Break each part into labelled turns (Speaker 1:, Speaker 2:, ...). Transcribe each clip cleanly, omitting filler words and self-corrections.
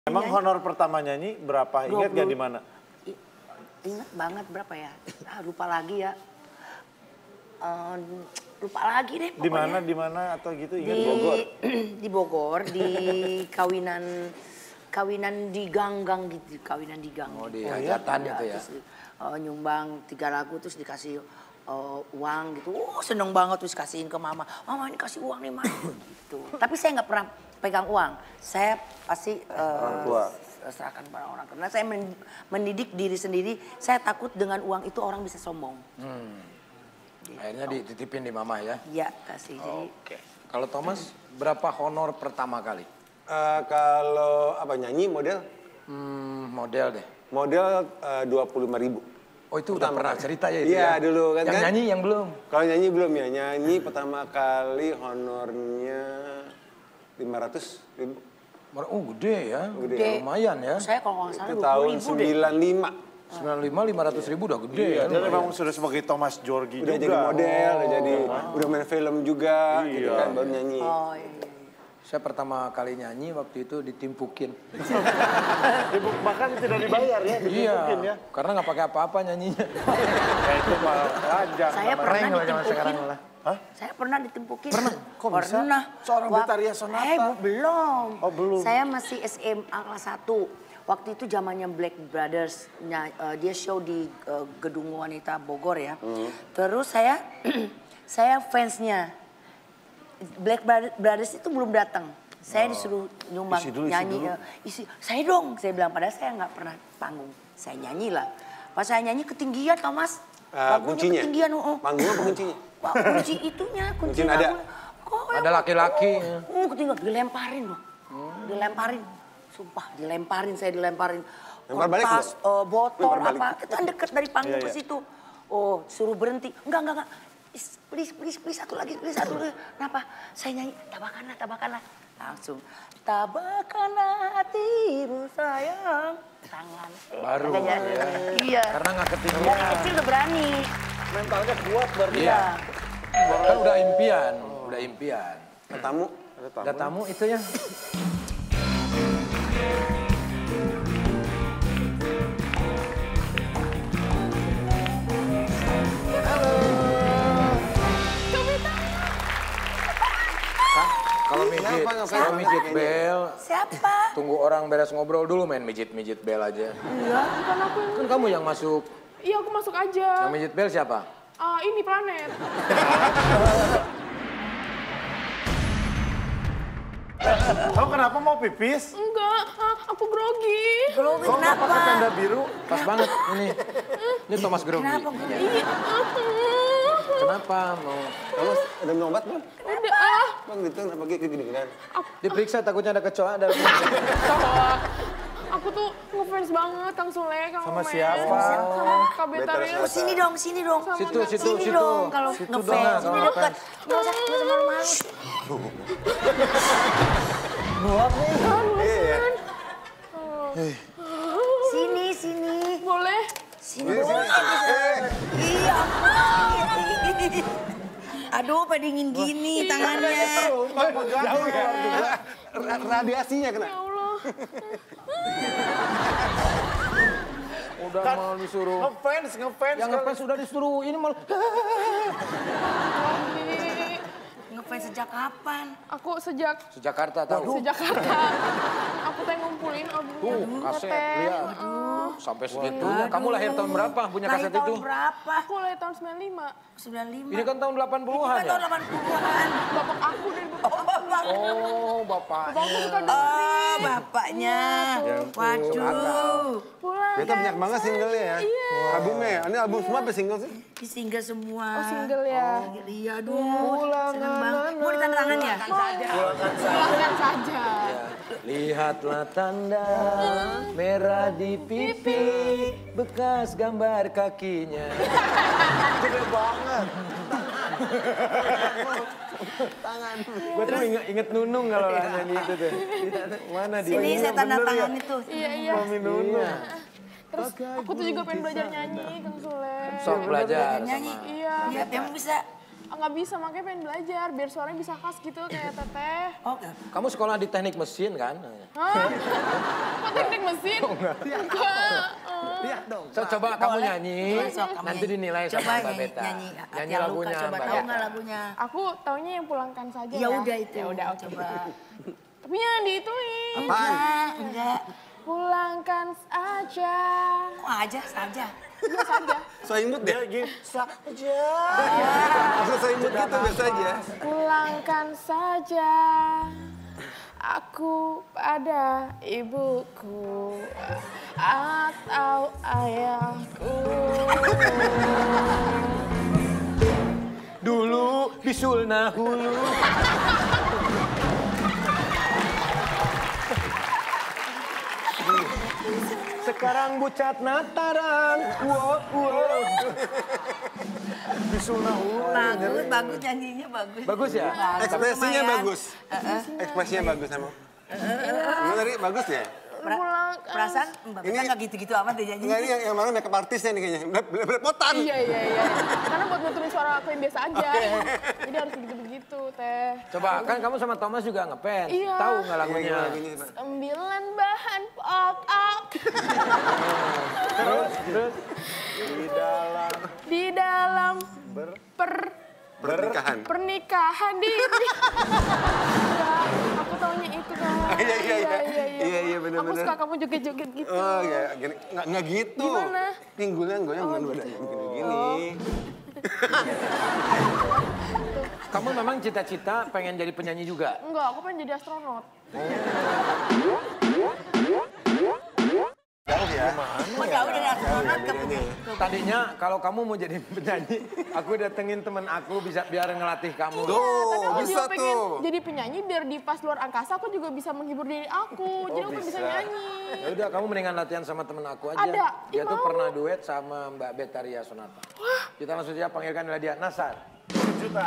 Speaker 1: Emang honor pertama nyanyi berapa? Ingat gak di mana?
Speaker 2: Ingat banget berapa ya? Lupa lagi ya. Lupa lagi deh pokoknya.
Speaker 1: Di mana atau gitu? Ingat Bogor?
Speaker 2: Di Bogor, di kawinan di gang-gang gitu, kawinan di gang.
Speaker 3: Oh, di hajatan itu ya?
Speaker 2: Terus, nyumbang 3 lagu terus dikasih uang gitu. Seneng banget terus kasihin ke mama. Mama ini kasih uang nih, Mama. Gitu. Tapi saya nggak pernah pegang uang. Saya pasti
Speaker 1: orang tua
Speaker 2: serahkan pada orang. Karena saya mendidik diri sendiri. Saya takut dengan uang itu orang bisa sombong. Gitu.
Speaker 3: Akhirnya dititipin di mama ya?
Speaker 2: Iya, kasih.
Speaker 3: Oke. Kalau Thomas, berapa honor pertama kali?
Speaker 4: Kalau apa nyanyi model?
Speaker 3: Model deh.
Speaker 4: Model 25.000.
Speaker 3: Oh itu udah pernah cerita ya itu
Speaker 4: iya,
Speaker 3: ya?
Speaker 4: dulu kan.
Speaker 3: Yang
Speaker 4: kan?
Speaker 3: nyanyi yang belum?
Speaker 4: Kalau nyanyi belum ya. Nyanyi pertama kali honornya 500.000.
Speaker 3: Oh gede ya?
Speaker 2: Gede.
Speaker 3: Lumayan ya?
Speaker 2: Saya kalau nggak salah
Speaker 4: Itu tahun 95.
Speaker 3: 95, 500.000 udah gede ya?
Speaker 1: Dia memang sudah sebagai Thomas Djorghi
Speaker 4: Udah
Speaker 1: juga.
Speaker 4: jadi model, udah main film juga,
Speaker 1: Iya.
Speaker 4: gitu kan, baru nyanyi.
Speaker 2: Oh iya.
Speaker 3: Saya pertama kali nyanyi waktu itu ditimpukin.
Speaker 1: Bahkan tidak dibayar ya, ditimpukin
Speaker 3: Iya,
Speaker 1: ya.
Speaker 3: karena nggak pakai apa-apa nyanyinya.
Speaker 1: Ya itu mah wajar.
Speaker 2: Saya
Speaker 1: namanya.
Speaker 2: pernah
Speaker 3: Lah zaman
Speaker 2: ditimpukin.
Speaker 3: sekarang lah.
Speaker 1: Hah?
Speaker 2: Saya pernah ditimpukin.
Speaker 1: Pernah? Kok bisa?
Speaker 2: Pernah.
Speaker 1: Seorang Betharia Sonata?
Speaker 2: Belum.
Speaker 1: Oh, belum.
Speaker 2: Saya masih SMA kelas 1. Waktu itu zamannya Black Brothers. Dia show di Gedung Wanita Bogor ya. Terus saya saya fansnya. Black Brothers itu belum datang. Saya disuruh nyumbang nyanyi. Saya dong, saya bilang. Padahal saya nggak pernah panggung. Saya nyanyi lah. Pas saya nyanyi ketinggian Thomas.
Speaker 4: Kuncinya?
Speaker 2: Ketinggian.
Speaker 4: Panggungnya apa kuncinya?
Speaker 2: Wah, kunci itunya, kunci
Speaker 4: nada.
Speaker 3: Ada laki-laki.
Speaker 2: Ketinggian, dilemparin loh. Dilemparin. Sumpah, saya dilemparin.
Speaker 4: Lempar balik
Speaker 2: Kertas, botol,
Speaker 4: Lempar balik.
Speaker 2: apa. Kita deket dari panggung
Speaker 1: Iya,
Speaker 2: ke
Speaker 1: iya.
Speaker 2: situ. Oh, suruh berhenti. Enggak. Please, satu lagi. Kenapa? Saya nyanyi, tabakanlah. Langsung, tabakanlah hatimu sayang. Tangan.
Speaker 3: Baru
Speaker 2: Katanya.
Speaker 3: ya.
Speaker 2: Iya.
Speaker 3: Karena nggak ketinggian.
Speaker 2: Dari kecil udah berani.
Speaker 1: Mentalnya kuat berarti.
Speaker 3: Iya. Kan udah impian.
Speaker 4: Ada tamu.
Speaker 3: Ada tamu itu ya. Kalau mijit bel,
Speaker 2: Siapa?
Speaker 3: tunggu orang beres ngobrol dulu main mijit bel aja.
Speaker 5: Enggak, bukan aku yang...
Speaker 3: Kan kamu yang masuk.
Speaker 5: Iya, aku masuk aja.
Speaker 3: Yang mijit bel siapa?
Speaker 5: Ini planet.
Speaker 1: Kamu kenapa mau pipis?
Speaker 5: Enggak, aku grogi.
Speaker 2: Grogi
Speaker 1: Kok nggak pakai
Speaker 2: kenapa?
Speaker 1: tanda biru?
Speaker 3: Pas banget ini. Ini Thomas Grogi.
Speaker 2: Kenapa grogi?
Speaker 5: Iya,
Speaker 3: Kenapa mau?
Speaker 4: Kamu udah minum obat belum?
Speaker 5: udah.
Speaker 4: Bang gitu, kenapa gini-gini?
Speaker 3: Diperiksa takutnya ada kecoa dalam.
Speaker 5: Aku tuh ngefans banget Kang Sule, Kang
Speaker 1: Sama
Speaker 5: Omen.
Speaker 1: siapa?
Speaker 5: Kak Betharia.
Speaker 2: Oh, sini dong.
Speaker 3: Situ.
Speaker 2: Sini dong kalau
Speaker 3: Situ
Speaker 2: ngefans.
Speaker 3: dong,
Speaker 2: Sini
Speaker 3: kalau
Speaker 2: dekat. Nggak usah malu-malu. Sini.
Speaker 5: Boleh?
Speaker 2: Sini. Iya. Aduh, pada dingin gini tangannya.
Speaker 4: Jauh ya. Radiasinya kena.
Speaker 5: Ya Allah.
Speaker 3: Udah mau disuruh.
Speaker 1: Ngefans.
Speaker 3: Yang ngefans sudah disuruh ini malah.
Speaker 2: Ngefans sejak kapan?
Speaker 5: Aku sejak
Speaker 3: Jakarta tahu.
Speaker 5: Jakarta. Aku teh ngumpulin albumnya.
Speaker 3: Kaset
Speaker 5: Teteh.
Speaker 3: lihat. Sampai segitunya. Kamu lahir tahun berapa punya kaset
Speaker 2: Lahir tahun
Speaker 3: itu?
Speaker 2: berapa?
Speaker 5: Aku lahir tahun 95.
Speaker 2: 95.
Speaker 3: Ini kan tahun 80-an
Speaker 2: Kan
Speaker 3: ya?
Speaker 2: tahun 80-an.
Speaker 5: Bapak aku dari bapak.
Speaker 3: Oh, bapaknya.
Speaker 5: Bapak aku suka
Speaker 2: Oh,
Speaker 5: dengerin.
Speaker 2: bapaknya. Waduh.
Speaker 5: Pulang.
Speaker 4: Kita banyak banget singlenya ya. Albumnya ya. Ini album semua apa single sih?
Speaker 2: Di single semua.
Speaker 5: Oh, single ya.
Speaker 2: Iya, aduh. Seneng banget. Mau ditandatangan ya?
Speaker 5: Pulangkan saja.
Speaker 3: Lihatlah tanda merah di pipi, bekas gambar kakinya.
Speaker 1: Gede banget.
Speaker 3: Gue tuh inget Nunung kalau nyanyi itu tuh. Mana dia?
Speaker 2: Sini saya tanda tangan itu.
Speaker 5: Iya.
Speaker 1: Mami Nunung.
Speaker 5: Terus aku tuh juga pengen belajar nyanyi, Kang Sule.
Speaker 3: Sok belajar
Speaker 2: Nyanyi.
Speaker 3: sama.
Speaker 5: Iya.
Speaker 2: Iya, emang bisa.
Speaker 5: nggak bisa, makanya pengen belajar biar suaranya bisa khas gitu kayak Teteh.
Speaker 2: Oke.
Speaker 3: Kamu sekolah di teknik mesin kan?
Speaker 5: Hah? Kok teknik mesin? Enggak.
Speaker 1: Lihat dong.
Speaker 3: Coba kamu
Speaker 2: Boleh.
Speaker 3: nyanyi,
Speaker 2: Boleh, sok, kamu
Speaker 3: nanti
Speaker 2: nyanyi.
Speaker 3: dinilai
Speaker 2: Coba
Speaker 3: sama Mbak Beta.
Speaker 2: nyanyi
Speaker 3: Nyanyi
Speaker 2: Hati
Speaker 3: lagunya
Speaker 2: Luka, coba
Speaker 3: Mbak
Speaker 2: tahu
Speaker 3: Beta.
Speaker 2: nggak lagunya?
Speaker 5: Aku taunya yang pulangkan saja
Speaker 2: Ya udah itu.
Speaker 5: Ya udah, oke.
Speaker 2: Coba.
Speaker 5: Tapi jangan diituin.
Speaker 2: Enggak.
Speaker 5: Pulangkan saja.
Speaker 2: Kok aja saja.
Speaker 5: Biasa aja.
Speaker 4: So imut deh.
Speaker 1: Dia saja.
Speaker 4: Maksud so imut gitu biasa aja.
Speaker 5: Pulangkan saja aku pada ibuku atau ayahku.
Speaker 3: Dulu di Sulna Hulu. Sekarang bucat Nataran. Wow, wow.
Speaker 1: Bisulna
Speaker 2: Bagus, bagus nyanyinya bagus.
Speaker 3: Bagus ya?
Speaker 4: Ekspresinya
Speaker 2: lumayan.
Speaker 4: bagus. Ekspresinya bagus emang. Lu tadi bagus ya?
Speaker 2: Perasaan Mbak Beta nggak gitu-gitu amat deh nyanyi.
Speaker 4: Enggak, ini yang mana makeup artisnya nih kayaknya. Belepotan.
Speaker 5: Iya. Karena buat nuturin suara aku yang biasa aja. Jadi harus begitu-begitu, Teh.
Speaker 3: Coba, kan kamu sama Thomas juga ngefans.
Speaker 5: Iya.
Speaker 3: Tahu nggak lagunya?
Speaker 4: Lagunya, Pak.
Speaker 5: 9 bahan pokok
Speaker 3: Terus?
Speaker 5: di dalam
Speaker 4: Pernikahan.
Speaker 5: dini. Ya, aku taunya itu kan.
Speaker 4: Iya,
Speaker 5: Aku
Speaker 4: benar-benar.
Speaker 5: suka kamu joget-joget gitu.
Speaker 4: Oh ya, gini. Nggak gitu.
Speaker 5: Gimana?
Speaker 4: Pinggulnya goyang bukan badannya begini-gini.
Speaker 3: Kamu memang cita-cita pengen jadi penyanyi juga?
Speaker 5: Enggak, aku pengen jadi astronot.
Speaker 4: Jauh ya?
Speaker 2: Mau jauh dari astronot ke
Speaker 3: Tadinya kalau kamu mau jadi penyanyi, aku datengin temen aku bisa biar ngelatih kamu.
Speaker 4: Tuh,
Speaker 5: Tapi aku
Speaker 4: bisa
Speaker 5: juga pengen
Speaker 4: tuh.
Speaker 5: jadi penyanyi biar di pas luar angkasa aku juga bisa menghibur diri aku. Jadi aku bisa nyanyi.
Speaker 3: Ya udah, kamu mendingan latihan sama temen aku aja.
Speaker 5: Ada,
Speaker 3: Dia tuh
Speaker 5: mau.
Speaker 3: pernah duet sama Mbak Betaria Sonata. Kita langsung saja panggilkan dia Nasar.
Speaker 1: Juta.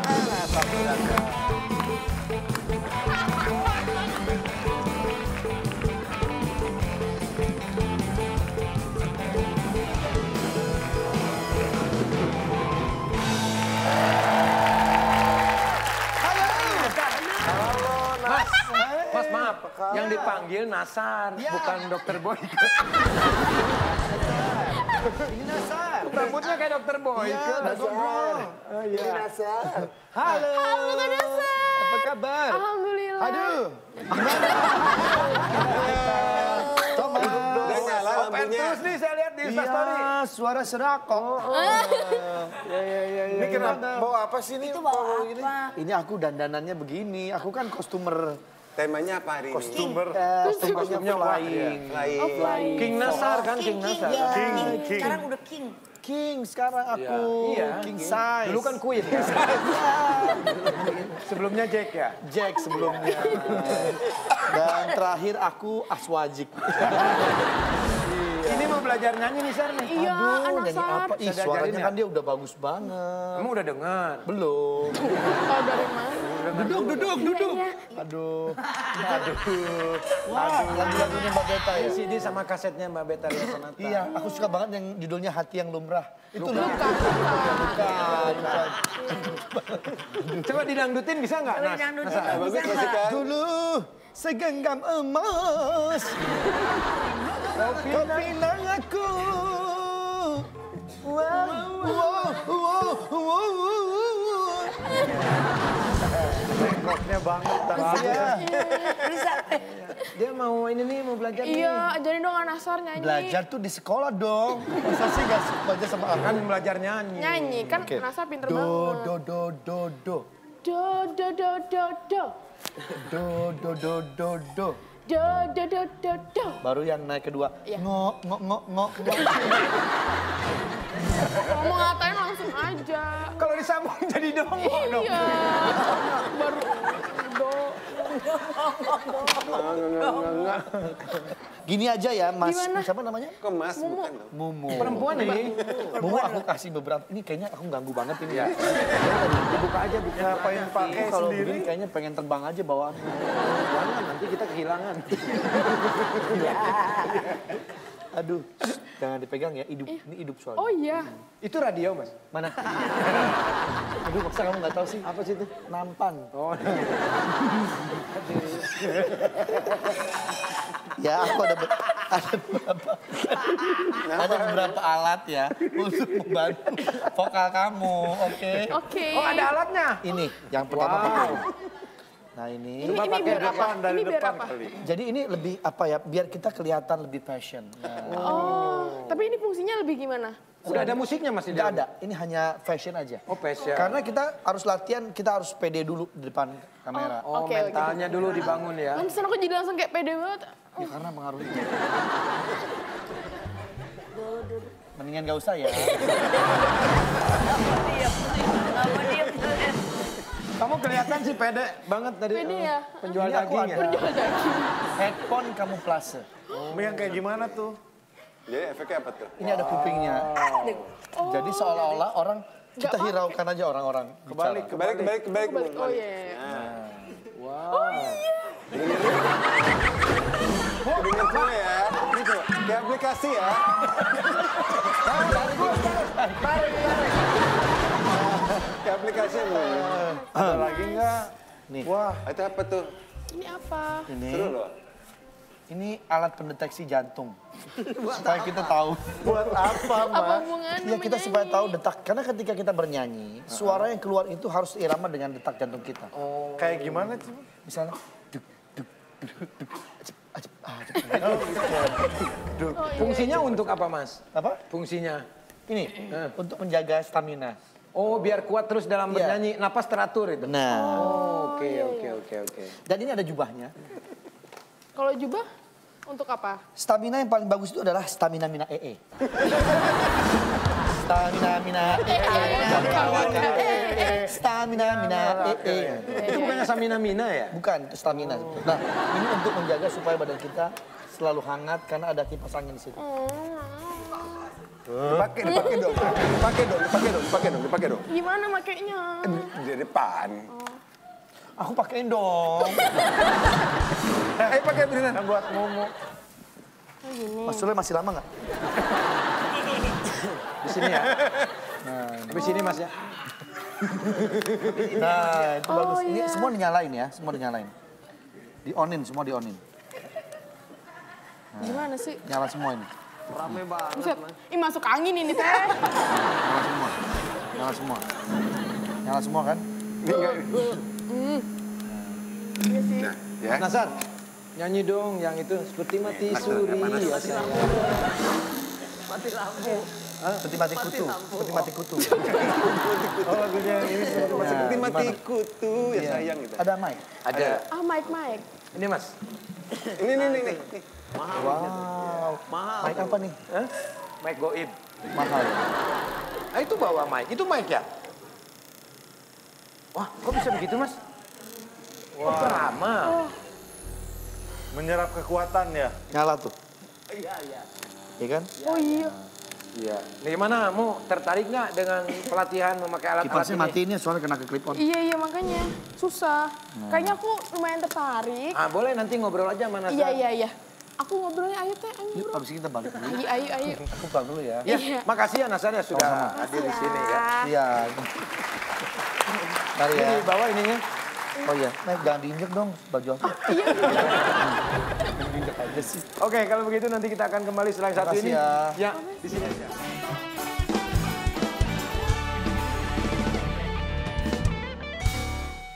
Speaker 3: Mas maaf, yang dipanggil Nasar, bukan Dokter Boy.
Speaker 1: Ini Nasar.
Speaker 3: Rambutnya kayak Dokter Boy.
Speaker 1: Iya, Nasar. Ini Nasar.
Speaker 3: Halo.
Speaker 5: Kak Nasar.
Speaker 3: Apa kabar?
Speaker 5: Alhamdulillah.
Speaker 3: Aduh.
Speaker 4: Udah nyala
Speaker 3: Open
Speaker 4: lampunya.
Speaker 3: terus nih saya lihat di Instastory.
Speaker 6: Iya, suara serak kok.
Speaker 1: Ini kenapa? Bawa apa sih ini?
Speaker 2: Itu bawa
Speaker 1: ini?
Speaker 2: apa?
Speaker 6: Ini aku dandanannya begini. Aku kan kostumer.
Speaker 4: Temanya apa hari ini?
Speaker 1: Kostumber.
Speaker 6: Kostumnya flying.
Speaker 4: Lain.
Speaker 3: King Nasar kan, King Nasar.
Speaker 2: Iya,
Speaker 1: King.
Speaker 2: Sekarang udah king.
Speaker 6: King sekarang aku.
Speaker 3: Iya.
Speaker 6: King size.
Speaker 3: Dulu kan Queen ya. Sebelumnya Jack ya.
Speaker 6: Jack sebelumnya. Dan terakhir aku Aswajik.
Speaker 3: Ini mau belajar nyanyi nih Sar nih.
Speaker 5: Iya,
Speaker 6: Aduh, nyanyi
Speaker 5: Nasar.
Speaker 6: apa? Ih,
Speaker 3: Saya
Speaker 6: suaranya
Speaker 3: diajarin
Speaker 6: kan
Speaker 3: ya?
Speaker 6: dia udah bagus banget.
Speaker 3: Kamu udah dengar?
Speaker 6: Belum.
Speaker 5: Tahu dari mana?
Speaker 6: Duduk. Aduh. Wah, lagu-lagunya Mbak Beta ya.
Speaker 3: CD sama kasetnya Mbak Betaria Sonata.
Speaker 6: Iya, aku suka banget yang judulnya Hati yang Lumrah. Itu luka.
Speaker 3: Coba didangdutin bisa nggak?
Speaker 2: Coba
Speaker 3: Nas?
Speaker 2: didangdutin,
Speaker 3: Nasar?
Speaker 2: Mas.
Speaker 4: Bagus
Speaker 2: Bisa
Speaker 4: masih kan?
Speaker 6: Dulu segenggam emas kau pinang aku.
Speaker 1: Rocknya banget.
Speaker 2: Bisa.
Speaker 3: Dia mau ini nih, mau belajar nih.
Speaker 5: Iya, ajarin dong Nasar nyanyi.
Speaker 6: Belajar tuh di sekolah dong. Masa sih gak belajar sama aku?
Speaker 3: Kan belajar nyanyi.
Speaker 5: Nyanyi, kan
Speaker 6: Oke.
Speaker 5: Nasar pinter
Speaker 6: Do,
Speaker 5: banget.
Speaker 6: do, do, do, do.
Speaker 5: Do, do, do, do, do.
Speaker 6: Do, do, do, do, do.
Speaker 5: Do, do, do, do, do.
Speaker 6: Baru yang naik kedua.
Speaker 5: Iya.
Speaker 6: Ngok, ngok, ngok, ngok, ngok.
Speaker 5: Kalau mau ngatain langsung aja.
Speaker 3: Kalau disambung jadi dongo dong.
Speaker 5: Iya. Baru do.
Speaker 6: Gini aja ya, Mas.
Speaker 5: Gimana?
Speaker 6: Siapa namanya?
Speaker 4: Kok mas bukan dong?
Speaker 6: Mumu.
Speaker 3: Perempuan nih.
Speaker 6: Mumu aku kasih beberapa. Ini kayaknya aku ganggu banget ini ya.
Speaker 3: Dibuka aja, buka.
Speaker 1: Ngapain pakai
Speaker 6: Ini kalau
Speaker 1: sendiri?
Speaker 6: begini kayaknya pengen terbang aja bawaannya.
Speaker 3: Jangan, nanti kita kehilangan.
Speaker 6: Aduh. Jangan dipegang ya, ini hidup soalnya.
Speaker 5: Oh iya.
Speaker 3: Itu radio, Mas?
Speaker 6: Mana? Aduh, masa kamu nggak tahu sih?
Speaker 3: Apa sih itu?
Speaker 6: Nampan.
Speaker 3: Oh,
Speaker 6: Ya, aku ada beberapa alat ya untuk membantu vokal kamu, oke?
Speaker 5: Oke.
Speaker 3: oh ada alatnya?
Speaker 6: Ini yang pertama pakai ini. Nah ini.
Speaker 5: Ini biar apa? Ini biar apa?
Speaker 6: Jadi ini lebih apa ya? Biar kita kelihatan lebih fashion. Nah,
Speaker 5: Oh, tapi ini fungsinya lebih gimana?
Speaker 3: Udah ada musiknya, Mas? di
Speaker 6: tidak
Speaker 3: dalam?
Speaker 6: ada. Ini hanya fashion aja.
Speaker 3: Oh, fashion.
Speaker 6: Karena kita harus latihan, kita harus pede dulu di depan kamera.
Speaker 3: Oh,
Speaker 5: Oke,
Speaker 3: mentalnya dulu dibangun ya.
Speaker 5: Pantesan aku jadi langsung kayak pede banget.
Speaker 6: Ya karena pengaruhnya. Mendingan gak usah ya.
Speaker 3: Kamu kelihatan sih pede banget tadi.
Speaker 5: Pede ya?
Speaker 3: Penjual
Speaker 6: Ini aku
Speaker 3: daging ya.
Speaker 6: ada
Speaker 5: Jual daging.
Speaker 6: headphone kamuflase.
Speaker 1: Yang kayak gimana tuh?
Speaker 4: Jadi efeknya apa tuh?
Speaker 6: Ini ada kupingnya. Jadi seolah-olah orang kita
Speaker 5: Nggak
Speaker 6: hiraukan aja orang-orang.
Speaker 3: Kebalik,
Speaker 6: bicara.
Speaker 4: Kebalik.
Speaker 5: Balik. Oh iya. Iya.
Speaker 4: Dengar semua ya. Gitu. Kayak aplikasi ya. Kayak aplikasi ya.
Speaker 1: Ada lagi nggak?
Speaker 6: Nih,
Speaker 1: Wah,
Speaker 4: Itu apa tuh?
Speaker 5: Ini apa?
Speaker 6: ini
Speaker 4: Seru loh.
Speaker 6: ini alat pendeteksi jantung. Supaya kita tahu.
Speaker 1: buat apa,
Speaker 5: Apa
Speaker 1: Mas?
Speaker 5: hubungannya?
Speaker 6: Ya kita supaya tahu detak. Karena ketika kita bernyanyi, suara yang keluar itu harus irama dengan detak jantung kita.
Speaker 1: Kayak gimana sih?
Speaker 6: Misalnya, duk, duk, duk, duk, acep, acep, acep.
Speaker 3: Fungsinya untuk apa, Mas?
Speaker 6: Apa?
Speaker 3: Fungsinya?
Speaker 6: Ini untuk menjaga stamina.
Speaker 3: Oh, biar kuat terus dalam
Speaker 6: Iya.
Speaker 3: bernyanyi. Napas teratur itu.
Speaker 6: Benar.
Speaker 3: Oh, oke.
Speaker 6: Dan ini ada jubahnya.
Speaker 5: Kalau jubah untuk apa?
Speaker 6: Stamina yang paling bagus itu adalah stamina mina EE. Stamina mina EE. Stamina mina EE.
Speaker 3: Itu bukannya Samina-Mina ya?
Speaker 6: Bukan, itu stamina. Nah, ini untuk menjaga supaya badan kita selalu hangat karena ada kipas angin di situ.
Speaker 4: Dipakai dong.
Speaker 5: Gimana makainya?
Speaker 4: Di depan.
Speaker 6: Aku pakein dong.
Speaker 4: Ayo pakai beneran.
Speaker 1: Buat Momo.
Speaker 6: Mas Sule masih lama nggak?
Speaker 3: Di sini ya? Di sini, Mas ya?
Speaker 6: Nah, itu bagus. Ini
Speaker 5: iya.
Speaker 6: semua dinyalain ya, semua dinyalain. Di-onin, semua di-onin.
Speaker 5: Gimana sih?
Speaker 6: Nyala semua ini.
Speaker 3: Rame banget.
Speaker 5: Buset. Ih masuk angin ini teh.
Speaker 6: Nyala semua. Nyala semua. Nyala semua kan?
Speaker 5: Iya sih.
Speaker 4: Ya.
Speaker 3: Mas Nasar, nyanyi dong yang itu seperti mati suri ya sayang.
Speaker 6: Seperti mati kutu. Seperti mati kutu.
Speaker 1: Oh, lagunya ini.
Speaker 4: Seperti
Speaker 6: Nah,
Speaker 4: mati
Speaker 6: gimana?
Speaker 4: kutu ya
Speaker 6: Iya.
Speaker 4: sayang gitu.
Speaker 6: Ada mic.
Speaker 3: Ada.
Speaker 5: Ah Mike.
Speaker 3: Ini, Mas.
Speaker 4: Ini.
Speaker 6: Wow. Mic apa nih?
Speaker 3: Mike Goib.
Speaker 6: Mahal.
Speaker 3: Ah, itu bawa mic. Itu mic ya? Wah, kok bisa begitu, Mas? Wah, lama.
Speaker 1: Menyerap kekuatan ya.
Speaker 6: Nyala tuh. Iya kan?
Speaker 5: Oh iya.
Speaker 3: Iya. Nah, gimana? Mau tertarik nggak dengan pelatihan memakai alat-alat
Speaker 6: Kipasnya
Speaker 3: ini?
Speaker 6: mati ini soalnya kena ke clip on.
Speaker 5: Iya makanya. Susah. Kayaknya aku lumayan tertarik.
Speaker 3: Ah, boleh nanti ngobrol aja sama Nasar.
Speaker 5: Iya. Aku ngobrolnya ayo teh. Ayo.
Speaker 6: Yuk, abis ini kita balik dulu.
Speaker 5: Ayo.
Speaker 6: Aku pulang dulu ya.
Speaker 3: Ya,
Speaker 5: Iya.
Speaker 3: makasih ya Nasar ya sudah hadir di sini ya.
Speaker 6: Iya. Mari ya.
Speaker 3: Ini bawa ininya.
Speaker 6: Oh iya, naik jangan diinjek dong baju aku.
Speaker 5: Iya.
Speaker 6: Diinjek aja sih.
Speaker 3: Oke, kalau begitu nanti kita akan kembali setelah yang satu
Speaker 6: Makasih
Speaker 3: ini.
Speaker 6: ya.
Speaker 3: Ya, di sini aja.